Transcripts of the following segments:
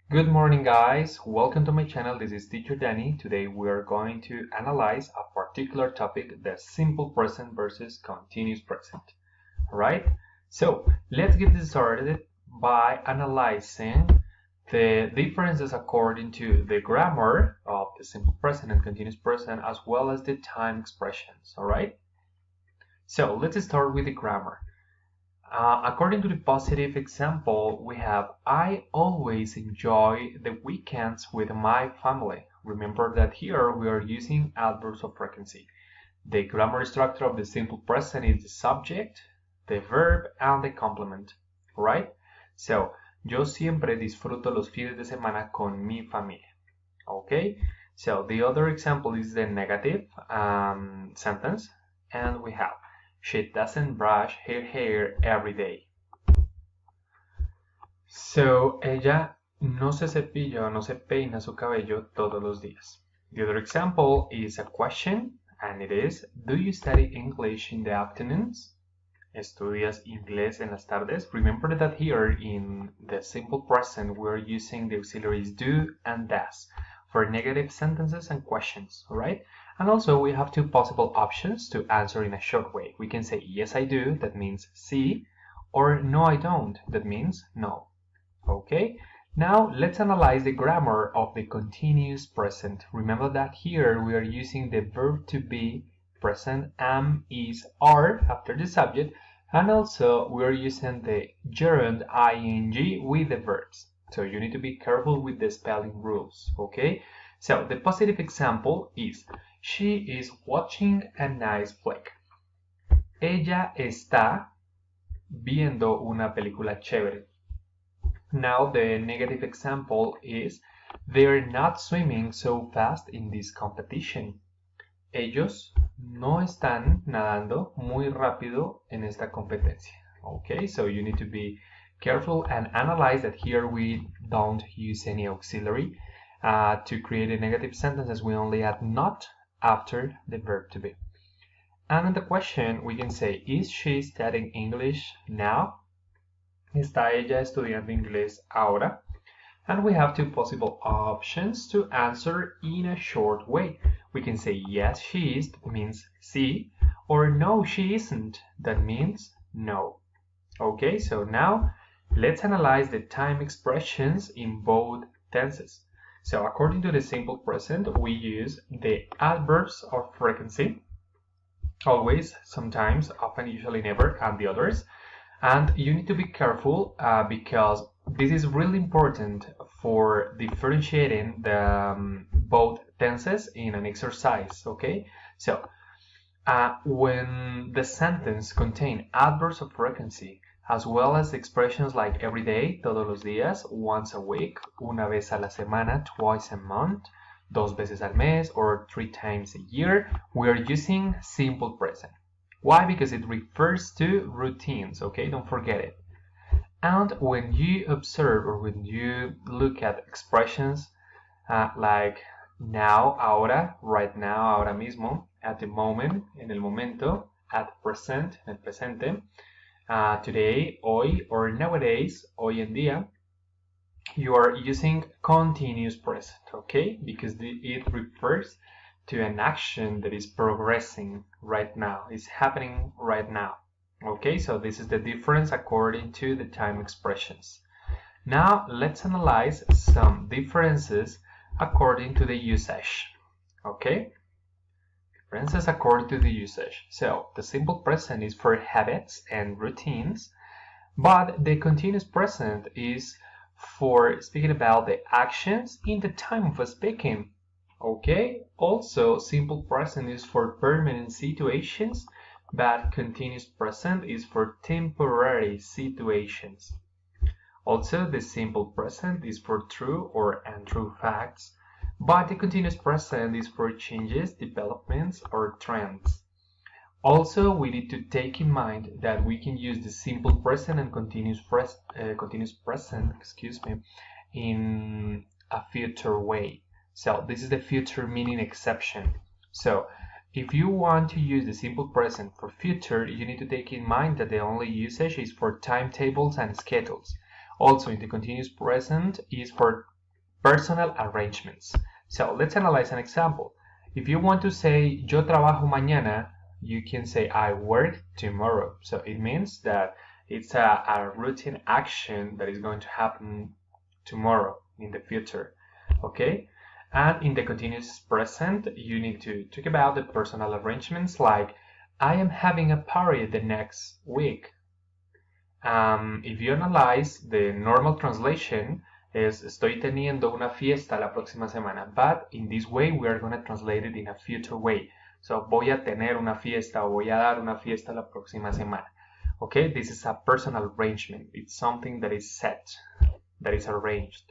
Good morning, guys. Welcome to my channel. This is Teacher Danny. Today we are going to analyze a particular topic, the simple present versus continuous present. All right? So let's get this started by analyzing the differences according to the grammar of the simple present and continuous present, as well as the time expressions. All right? So let's start with the grammar. According to the positive example, we have I always enjoy the weekends with my family. Remember that here we are using adverbs of frequency. The grammar structure of the simple present is the subject, the verb, and the complement. Right? So, yo siempre disfruto los fines de semana con mi familia. Okay? So, the other example is the negative sentence, and we have she doesn't brush her hair every day. So, ella no se cepilla o no se peina su cabello todos los días. The other example is a question, and it is, do you study English in the afternoons? ¿Estudias inglés en las tardes? Remember that here in the simple present we're using the auxiliaries do and does for negative sentences and questions, alright? And also we have two possible options to answer in a short way. We can say yes I do, that means sí, or no I don't, that means no. Okay, now let's analyze the grammar of the continuous present. Remember that here we are using the verb to be present am, is, are after the subject, and also we are using the gerund ing with the verbs. So you need to be careful with the spelling rules, okay? So the positive example is she is watching a nice flick. Ella está viendo una película chévere. Now the negative example is they're not swimming so fast in this competition. Ellos no están nadando muy rápido en esta competencia. Okay, so you need to be careful and analyze that here we don't use any auxiliary. To create a negative sentences, we only add not after the verb to be. And in the question, we can say, is she studying English now? ¿Está ella estudiando inglés ahora? And we have two possible options to answer in a short way. We can say yes she is, that means sí, or no she isn't, that means no. Okay, so now let's analyze the time expressions in both tenses. So according to the simple present, we use the adverbs of frequency, always, sometimes, often, usually, never, and the others. And you need to be careful because this is really important for differentiating the both tenses in an exercise, okay? So, when the sentence contains adverbs of frequency, as well as expressions like every day, todos los días, once a week, una vez a la semana, twice a month, dos veces al mes, or 3 times a year, we are using simple present. Why? Because it refers to routines, okay? Don't forget it. And when you observe or when you look at expressions like now, ahora, right now, ahora mismo, at the moment, en el momento, at present, en el presente, today, hoy, or nowadays, hoy en día, you are using continuous present, okay? Because it refers to an action that is progressing right now, is happening right now. Okay, so this is the difference according to the time expressions. Now let's analyze some differences according to the usage. Okay, differences according to the usage. So the simple present is for habits and routines, but the continuous present is for speaking about the actions in the time of speaking. Okay, also simple present is for permanent situations, but continuous present is for temporary situations. Also, the simple present is for true or untrue facts, but the continuous present is for changes, developments, or trends. Also, we need to take in mind that we can use the simple present and continuous present, in a future way. So this is the future meaning exception. So if you want to use the simple present for future, you need to take in mind that the only usage is for timetables and schedules. Also, in the continuous present is for personal arrangements. So let's analyze an example. If you want to say yo trabajo mañana, you can say I work tomorrow. So it means that it's a routine action that is going to happen tomorrow in the future. Okay? And in the continuous present, you need to talk about the personal arrangements like I am having a party the next week. If you analyze the normal translation, es estoy teniendo una fiesta la próxima semana, but in this way we are going to translate it in a future way. So voy a tener una fiesta o voy a dar una fiesta la próxima semana. Okay, this is a personal arrangement. It's something that is set, that is arranged.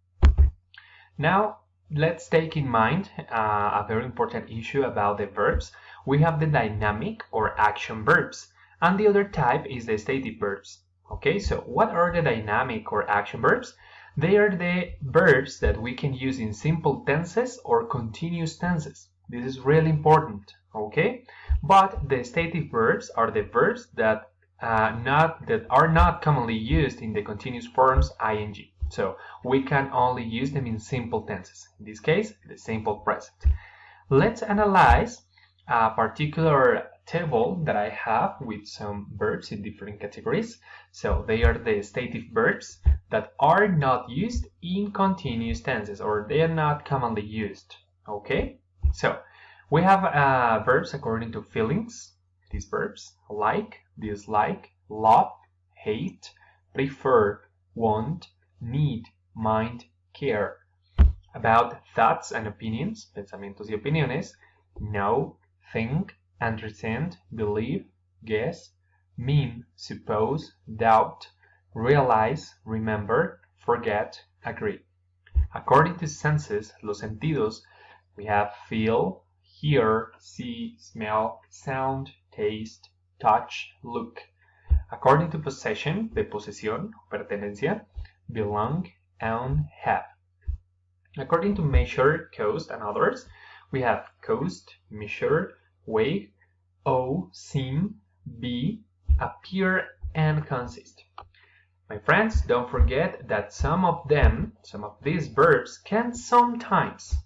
Now, let's take in mind a very important issue about the verbs. We have the dynamic or action verbs, and the other type is the stative verbs. Okay, so what are the dynamic or action verbs? They are the verbs that we can use in simple tenses or continuous tenses. This is really important, okay? But the stative verbs are the verbs that are not commonly used in the continuous forms ing. So we can only use them in simple tenses. In this case, the simple present. Let's analyze a particular table that I have with some verbs in different categories. So they are the stative verbs that are not used in continuous tenses, or they are not commonly used. Okay? So we have verbs according to feelings. These verbs: like, dislike, love, hate, prefer, want, need, mind, care. About thoughts and opinions, pensamientos y opiniones: know, think, understand, believe, guess, mean, suppose, doubt, realize, remember, forget, agree. According to senses, los sentidos, we have feel, hear, see, smell, sound, taste, touch, look. According to possession, de posesión, pertenencia, belong, own, have. According to measure, cost, and others, we have cost, measure, weigh, owe, seem, be, appear, and consist. My friends, don't forget that some of these verbs can sometimes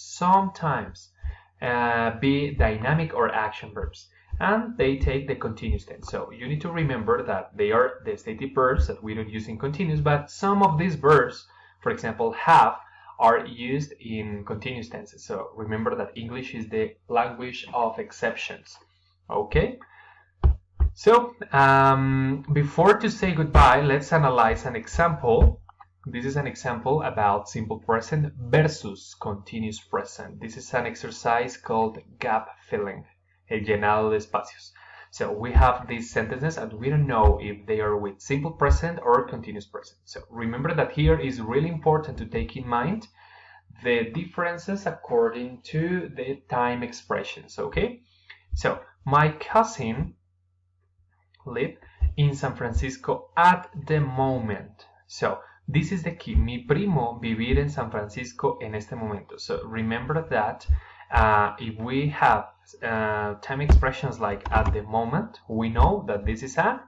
be dynamic or action verbs, and they take the continuous tense. So you need to remember that they are the stative verbs that we don't use in continuous, but some of these verbs, for example, have, are used in continuous tenses. So remember that English is the language of exceptions. Okay? So before to say goodbye, let's analyze an example. This is an example about simple present versus continuous present. This is an exercise called gap filling, el llenado de espacios. So we have these sentences and we don't know if they are with simple present or continuous present. So remember that here is really important to take in mind the differences according to the time expressions, okay? So my cousin lives in San Francisco at the moment. So this is the key. Mi primo vivir en San Francisco en este momento. So remember that if we have time expressions like at the moment, we know that this is a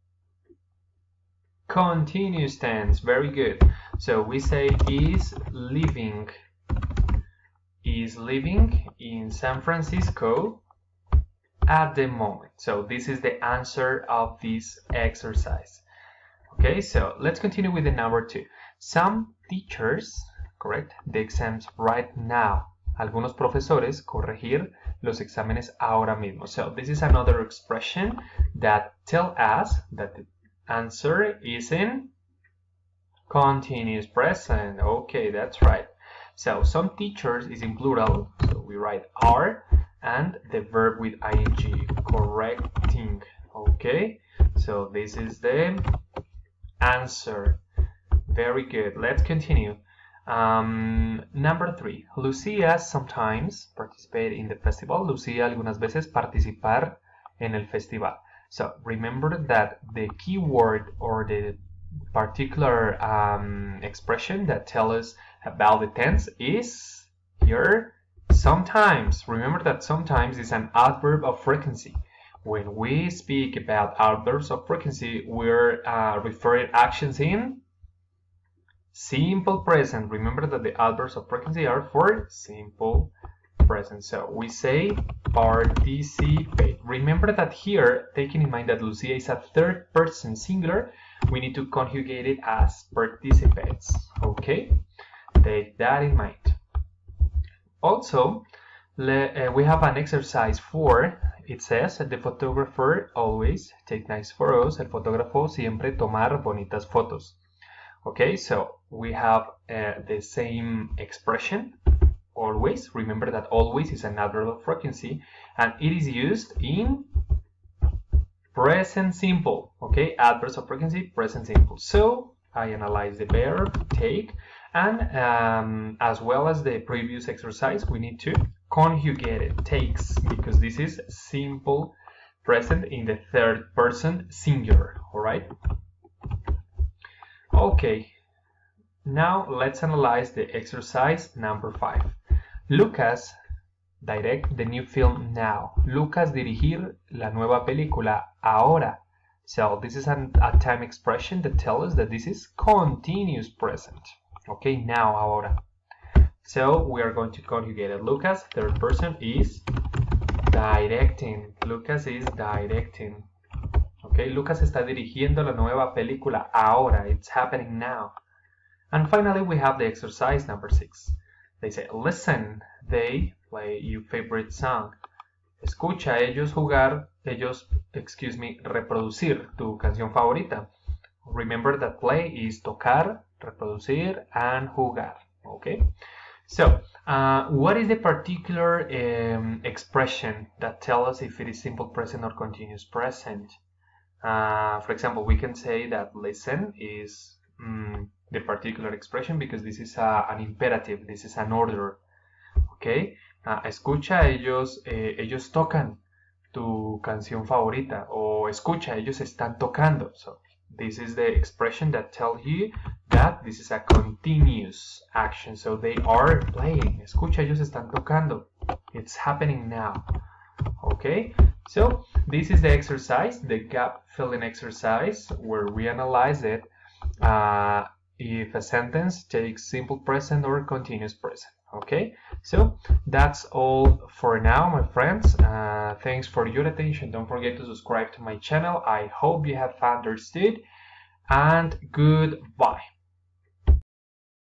continuous tense. Very good. So we say is living in San Francisco at the moment. So this is the answer of this exercise. Okay, so let's continue with the number 2. Some teachers correct the exams right now. Algunos profesores corregir los exámenes ahora mismo. So this is another expression that tell us that the answer is in continuous present. Okay, that's right. So some teachers is in plural, so we write are, and the verb with ing, correcting. Okay, so this is the answer. Very good. Let's continue. Number 3. Lucia sometimes participate in the festival. Lucía algunas veces participar en el festival. So remember that the keyword or the particular expression that tells us about the tense is here sometimes. Remember that sometimes is an adverb of frequency. When we speak about adverbs of frequency, we're referring actions in simple present. Remember that the adverbs of frequency are for simple present. So we say participate. Remember that here, taking in mind that Lucia is a third person singular, we need to conjugate it as participates. Okay? Take that in mind. Also, we have an exercise 4. It says, the photographer always take nice photos. El fotógrafo siempre tomar bonitas fotos. Okay, so we have the same expression, always. Remember that always is an adverb of frequency, and it is used in present simple. Okay, adverbs of frequency, present simple. So I analyze the verb take, and as well as the previous exercise, we need to conjugate it, takes, because this is simple present in the third person singular. All right. Okay, now let's analyze the exercise number 5. Lucas direct the new film now. Lucas dirigir la nueva película ahora. So this is a time expression that tells us that this is continuous present. Okay, now, ahora. So we are going to conjugate it. Lucas, third person, is directing. Lucas is directing. Okay, Lucas está dirigiendo la nueva película ahora. It's happening now. And finally, we have the exercise number 6. They say, listen, they play your favorite song. Escucha ellos reproducir tu canción favorita. Remember that play is tocar, reproducir, and jugar. Okay? So, what is the particular expression that tells us if it is simple present or continuous present? For example, we can say that listen is the particular expression because this is an imperative, this is an order. Okay? Escucha, ellos tocan tu canción favorita, o escucha, ellos están tocando. So this is the expression that tells you that this is a continuous action. So they are playing. Escucha, ellos están tocando. It's happening now. Okay? So this is the exercise, the gap filling exercise, where we analyze it if a sentence takes simple present or continuous present. Okay, so that's all for now, my friends. Thanks for your attention. Don't forget to subscribe to my channel. I hope you have understood, and goodbye.